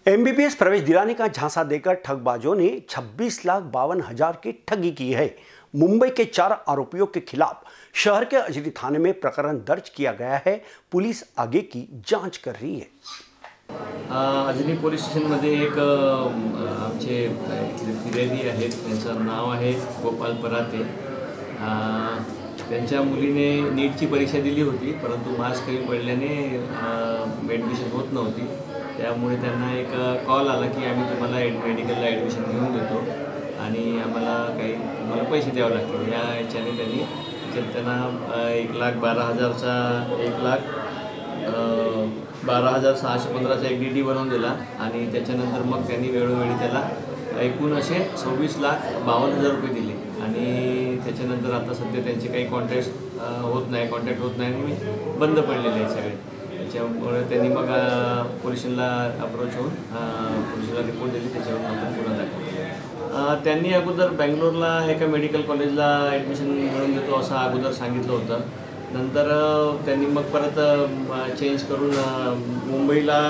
MBBS प्रवेश दिलाने का झांसा देकर ठगबाजों ने 26,52,000 की ठगी की है। मुंबई के 4 आरोपियों के खिलाफ शहर के अजरी थाने में प्रकरण दर्ज किया गया है। पुलिस आगे की जांच कर रही है। अजनी पोलीस स्टेशनमध्ये एक आमचे फिर्यादी आहेत, त्यांचं नाव आहे गोपाल पराते। त्यांच्या मुलीने नीटची परीक्षा दिली होती, परंतु मार्क्स कमी पडल्याने ॲडमिशन होत नव्हती। त्यामुळे त्यांना एक कॉल आला की आम्ही तुम्हाला मेडिकलला ॲडमिशन घेऊन देतो आणि आम्हाला काही तुम्हाला पैसे द्यावे लागतील। या याच्याने त्यांना 1,12,000चा 1,12,615चा एक DD बनवून दिला आणि त्याच्यानंतर मग त्यांनी वेळोवेळी त्याला एकूण असे 26,52,000 रुपये दिले आणि त्याच्यानंतर आता सध्या त्यांचे काही कॉन्टॅक्ट होत नाही आणि बंद पडलेले आहेत सगळे। त्याच्यामुळे त्यांनी मग पोलिसांना अप्रोच होऊन पोलिसांना रिपोर्ट दिली, त्याच्यावर आपण गुन्हा दाखल केला। त्यांनी अगोदर बँगलोरला एका मेडिकल कॉलेजला ॲडमिशन मिळवून देतो असं अगोदर सांगितलं होतं। नंतर त्यांनी मग परत चेंज करून मुंबईला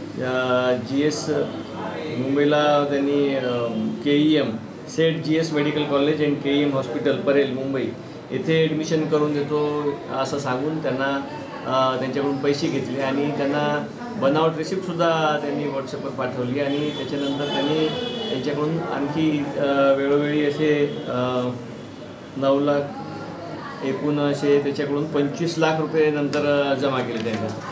त्यांनी KEM Seth GS medical college and KEM hospital Parel Mumbai येथे ॲडमिशन करून देतो असं सांगून त्यांना त्यांच्याकडून पैसे घेतले आणि त्यांना बनावट रिसिप्टसुद्धा त्यांनी व्हॉट्सअपवर पाठवली आणि त्याच्यानंतर त्यांनी त्यांच्याकडून आणखी वेळोवेळी असे 9 लाख एकूण असे त्याच्याकडून 25 लाख रुपये नंतर जमा केले त्यांनी।